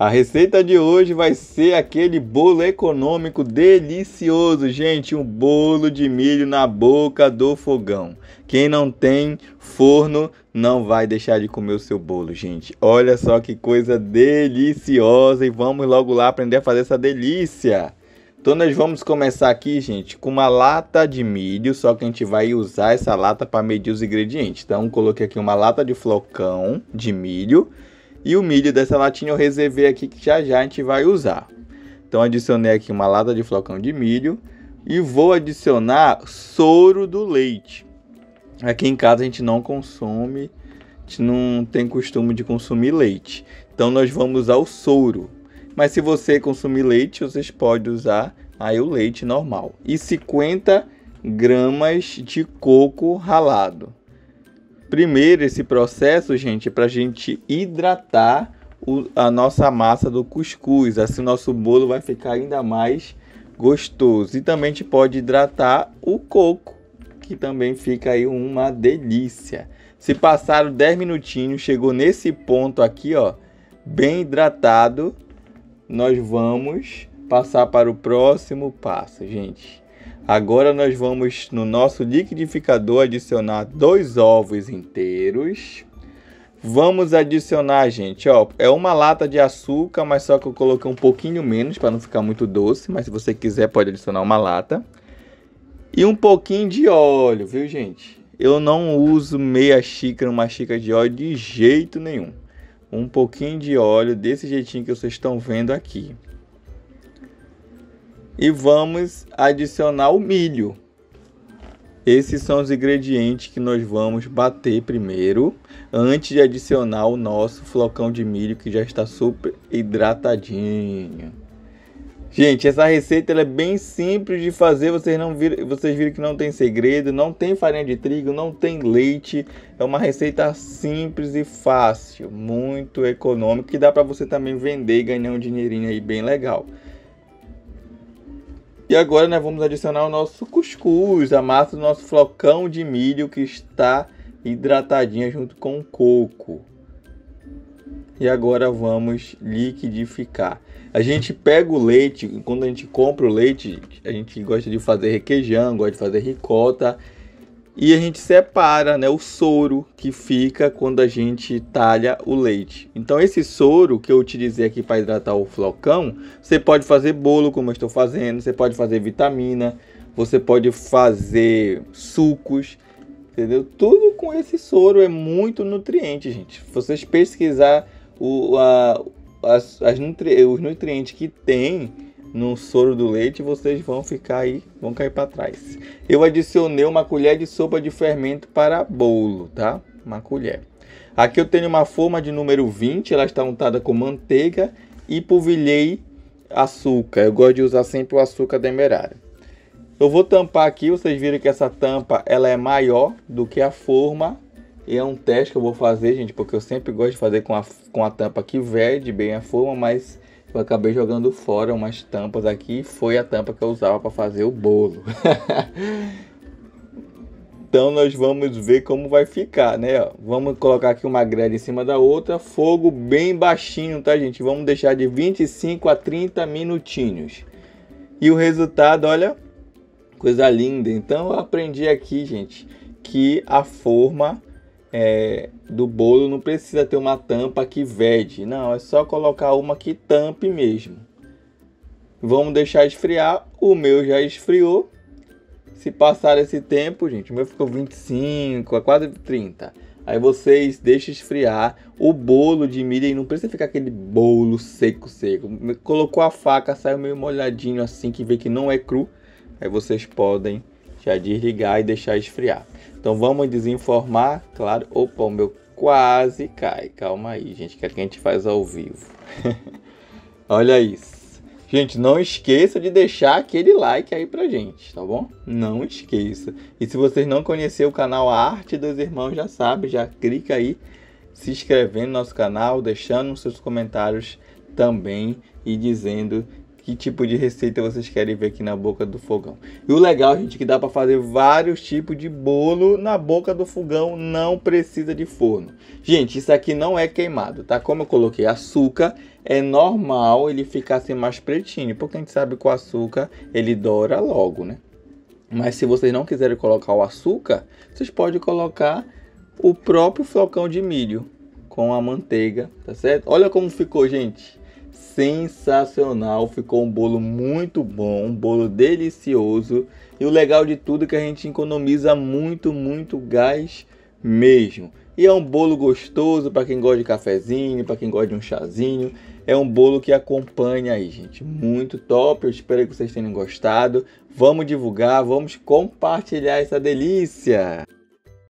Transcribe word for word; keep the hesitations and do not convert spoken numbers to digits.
A receita de hoje vai ser aquele bolo econômico delicioso, gente, um bolo de milho na boca do fogão. Quem não tem forno não vai deixar de comer o seu bolo, gente. Olha só que coisa deliciosa e vamos logo lá aprender a fazer essa delícia. Então nós vamos começar aqui, gente, com uma lata de milho, só que a gente vai usar essa lata para medir os ingredientes. Então coloquei aqui uma lata de flocão de milho. E o milho dessa latinha eu reservei aqui que já já a gente vai usar. Então adicionei aqui uma lata de flocão de milho e vou adicionar soro do leite. Aqui em casa a gente não consome, a gente não tem costume de consumir leite. Então nós vamos usar o soro. Mas se você consumir leite, vocês podem usar aí o leite normal. E cinquenta gramas de coco ralado. Primeiro, esse processo, gente, é para a gente hidratar o, a nossa massa do cuscuz. Assim o nosso bolo vai ficar ainda mais gostoso. E também a gente pode hidratar o coco, que também fica aí uma delícia. Se passaram dez minutinhos, chegou nesse ponto aqui, ó, bem hidratado, nós vamos passar para o próximo passo, gente. Agora nós vamos no nosso liquidificador adicionar dois ovos inteiros. Vamos adicionar, gente, ó, é uma lata de açúcar, mas só que eu coloquei um pouquinho menos para não ficar muito doce, mas se você quiser pode adicionar uma lata. E um pouquinho de óleo, viu, gente? Eu não uso meia xícara, uma xícara de óleo de jeito nenhum. Um pouquinho de óleo desse jeitinho que vocês estão vendo aqui. E vamos adicionar o milho. Esses são os ingredientes que nós vamos bater primeiro, antes de adicionar o nosso flocão de milho que já está super hidratadinho. Gente, essa receita ela é bem simples de fazer, vocês, não viram, vocês viram que não tem segredo, não tem farinha de trigo, não tem leite. É uma receita simples e fácil, muito econômica, que dá para você também vender e ganhar um dinheirinho aí bem legal. E agora nós vamos adicionar o nosso cuscuz, a massa do nosso flocão de milho que está hidratadinha junto com o coco. E agora vamos liquidificar. A gente pega o leite, quando a gente compra o leite, a gente gosta de fazer requeijão, gosta de fazer ricota. E a gente separa, né, o soro que fica quando a gente talha o leite. Então esse soro que eu utilizei aqui para hidratar o flocão, você pode fazer bolo como eu estou fazendo, você pode fazer vitamina, você pode fazer sucos, entendeu? Tudo com esse soro é muito nutriente, gente. Se vocês pesquisar o, a, as, as nutri os nutrientes que tem no soro do leite, vocês vão ficar aí, vão cair para trás. Eu adicionei uma colher de sopa de fermento para bolo, tá? Uma colher. Aqui eu tenho uma forma de número vinte, ela está untada com manteiga e polvilhei açúcar. Eu gosto de usar sempre o açúcar demerara. Eu vou tampar aqui, vocês viram que essa tampa ela é maior do que a forma. E é um teste que eu vou fazer, gente, porque eu sempre gosto de fazer com a, com a tampa que vede bem a forma, mas eu acabei jogando fora umas tampas aqui. Foi a tampa que eu usava para fazer o bolo. Então nós vamos ver como vai ficar, né? Vamos colocar aqui uma grelha em cima da outra. Fogo bem baixinho, tá, gente? Vamos deixar de vinte e cinco a trinta minutinhos. E o resultado, olha, coisa linda. Então eu aprendi aqui, gente, que a forma É, do bolo não precisa ter uma tampa que vede, não, é só colocar uma que tampe mesmo. Vamos deixar esfriar. O meu já esfriou. Se passar esse tempo, gente, o meu ficou vinte e cinco a quase trinta. Aí vocês deixam esfriar o bolo de milho e não precisa ficar aquele bolo seco seco. Colocou a faca, saiu meio molhadinho assim, que vê que não é cru. Aí vocês podem já desligar e deixar esfriar. Então vamos desenformar, claro. Opa, o meu quase cai. Calma aí, gente, que aqui a gente faz ao vivo. Olha isso. Gente, não esqueça de deixar aquele like aí pra gente, tá bom? Não esqueça. E se vocês não conheceram o canal A Arte dos Irmãos, já sabe, já clica aí, se inscrevendo no nosso canal, deixando seus comentários também e dizendo que tipo de receita vocês querem ver aqui na boca do fogão. E o legal, gente, é que dá para fazer vários tipos de bolo na boca do fogão, não precisa de forno. Gente, isso aqui não é queimado, tá? Como eu coloquei açúcar, é normal ele ficar assim mais pretinho, porque a gente sabe que o açúcar ele doura logo, né? Mas se vocês não quiserem colocar o açúcar, vocês podem colocar o próprio flocão de milho com a manteiga, tá certo? Olha como ficou, gente. Sensacional, ficou um bolo muito bom, um bolo delicioso. E o legal de tudo é que a gente economiza muito, muito gás mesmo. E é um bolo gostoso para quem gosta de cafezinho, para quem gosta de um chazinho. É um bolo que acompanha aí, gente. Muito top, eu espero que vocês tenham gostado. Vamos divulgar, vamos compartilhar essa delícia!